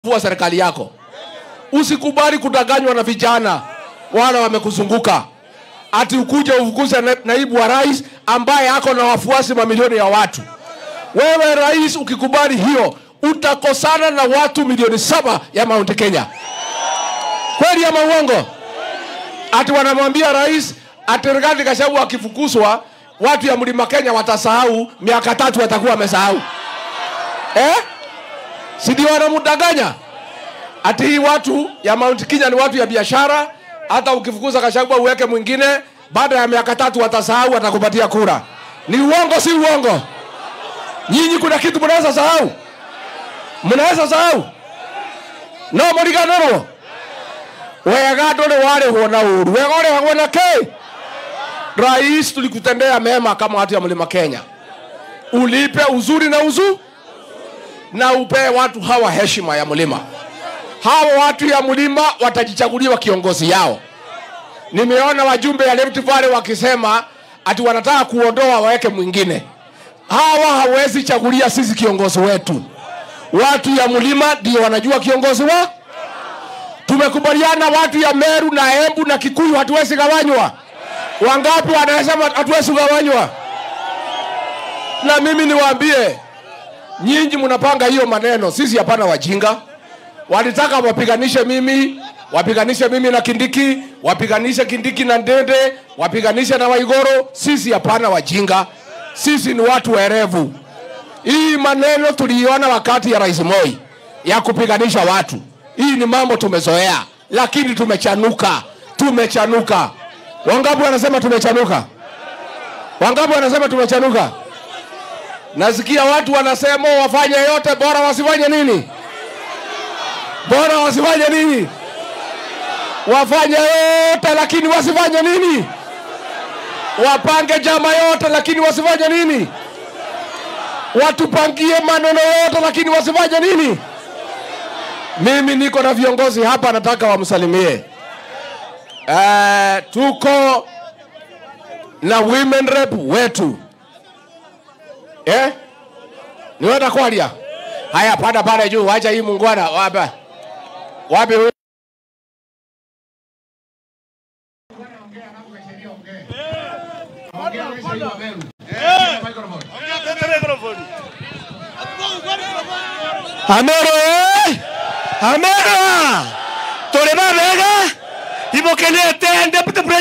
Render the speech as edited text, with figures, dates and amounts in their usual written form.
Kwa serikali yako. Usikubali kudanganywa na vijana wala wamekuzunguka. Ati ukuje ufukuze naibu wa rais ambaye ako na wafuasi mamilioni ya watu. Wewe rais ukikubali hiyo, utakosana na watu milioni 7 ya Mount Kenya. Kweli ama uongo? Ati wanamwambia rais ati Rigathi Gachagua akifukuzwa watu ya Mlima Kenya watasahau, miaka 3 watakuwa wamesahau. Si ndio wanamdanganya? Ati hii watu ya Mount Kenya ni watu ya biashara, hata ukifukuza Gachagua uweke mwingine, baada ya miaka 3 watasahau, watakupatia kura. Ni uongo si uongo? Nyinyi kuna kitu mnaweza sahau? Mnaweza sahau? No muriganoro. Wega ndole wale huona uru. Wega wale huona ke. Rais tulikutendea mema kama watu ya Mlima Kenya. Ulipe uzuri na uzu na upe watu hawa heshima ya mlima. Hawa watu ya mlima watajichaguliwa kiongozi yao. Nimeona wajumbe ya Rift Valley wakisema ati wanataka kuondoa waweke mwingine. Hawa hawezi chagulia sisi kiongozi wetu. Watu ya mlima ndio wanajua kiongozi wa. Tumekubaliana watu ya Meru na Embu na Kikuyu hatuwezi gawanywa. Wangapi wanasema hatuwezi gawanywa? Na mimi niwaambie, nyinyi mnapanga hiyo maneno, sisi hapana wajinga. Walitaka wapiganishe mimi na Kindiki, wapiganishe Kindiki na Ndende, wapiganishe na Waigoro. Sisi hapana wajinga. Sisi ni watu werevu. Hii maneno tuliona wakati ya Rais Moi ya kupiganisha watu. Hii ni mambo tumezoea, lakini tumechanuka. Wangapi wanasema tumechanuka? Wangapi wanasema tumechanuka? Nasikia watu wanasema wafanye yote bora wasifanye nini? Bora wasifanye nini? Wafanye yote lakini wasifanye nini? Wapange jama yote lakini wasifanye nini? Watupangie maneno yote lakini wasifanye nini? Mimi niko na viongozi hapa nataka wamsalimie. Tuko na women rep wetu. Niwenda kwalia. Haya panda pale juu, acha hii mungwana wapi wewe? Amero. Tole ba vega. Ibo kenete ande